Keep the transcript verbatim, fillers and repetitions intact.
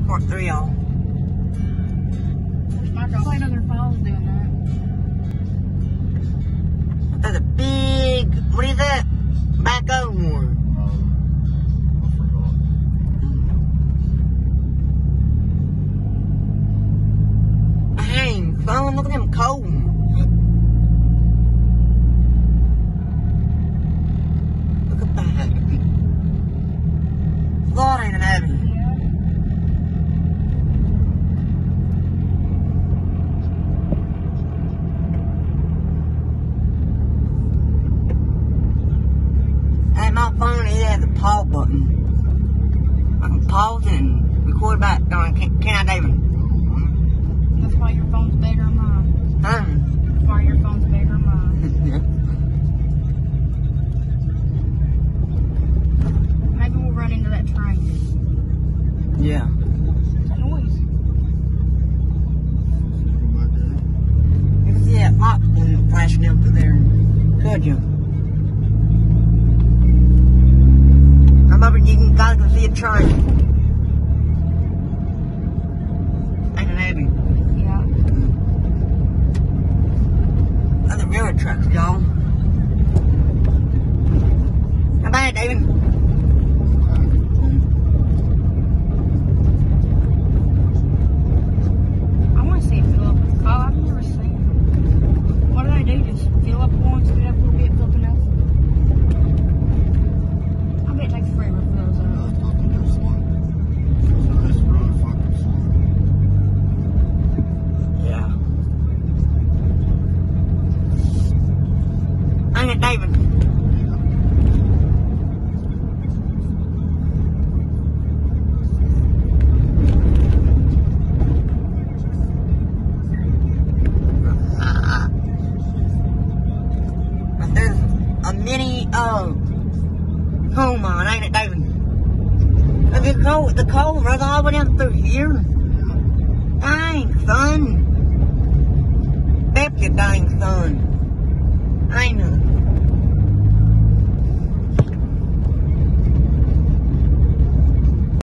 part three, y'all. I played other files doing that. There's a big, what is that? Backhoe one. I forgot. Dang, son, look at them cones. Look at that. Lord, ain't it heavy? My phone, it has a pause button. I can pause and record back. Darn, can, can I, David? That's why your phone's bigger than mine. Huh? That's why your phone's bigger than mine. Maybe we'll run into that train. Yeah. What's that noise? You can see that light flashing up to there. Could you? I'm hoping you can guys can see a train. Ain't it heavy? Yeah. Other railroad tracks, y'all. How bad, David? I want to see it fill up. Oh, I've never seen it. What do they do? Just fill up once, fill up a little bit, something else? I bet it takes forever for those No, up. it's fucking too slow. So it's really fucking slow. Yeah. Ain't it, David? But there's a mini, uh, home on, ain't it, David? And the coal, the coal runs all the way down through here. Dang, son. That's your dang son.